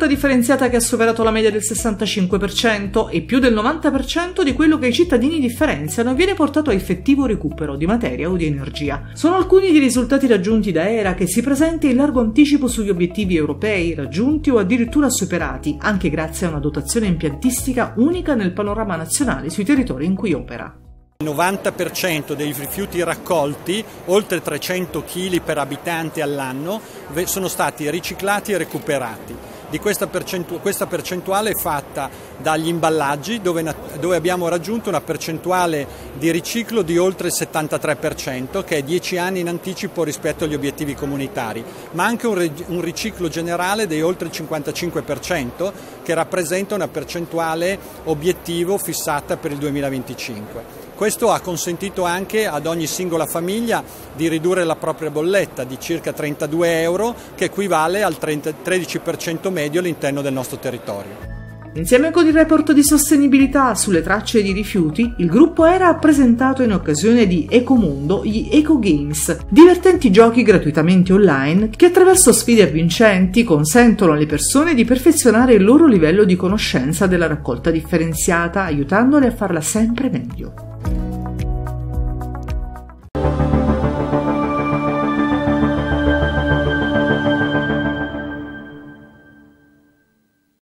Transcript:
raccolta differenziata che ha superato la media del 65% e più del 90% di quello che i cittadini differenziano viene portato a effettivo recupero di materia o di energia. Sono alcuni dei risultati raggiunti da Hera, che si presenta in largo anticipo sugli obiettivi europei raggiunti o addirittura superati, anche grazie a una dotazione impiantistica unica nel panorama nazionale sui territori in cui opera. Il 90% dei rifiuti raccolti, oltre 300 kg per abitante all'anno, sono stati riciclati e recuperati. Questa percentuale è fatta dagli imballaggi, dove abbiamo raggiunto una percentuale di riciclo di oltre il 73%, che è 10 anni in anticipo rispetto agli obiettivi comunitari, ma anche un riciclo generale di oltre il 55%, che rappresenta una percentuale obiettivo fissata per il 2025. Questo ha consentito anche ad ogni singola famiglia di ridurre la propria bolletta di circa 32 euro, che equivale al 13% medio all'interno del nostro territorio. Insieme con il report di sostenibilità sulle tracce di rifiuti, il gruppo Hera ha presentato in occasione di Ecomundo gli Eco Games, divertenti giochi gratuitamente online che attraverso sfide avvincenti consentono alle persone di perfezionare il loro livello di conoscenza della raccolta differenziata, aiutandole a farla sempre meglio.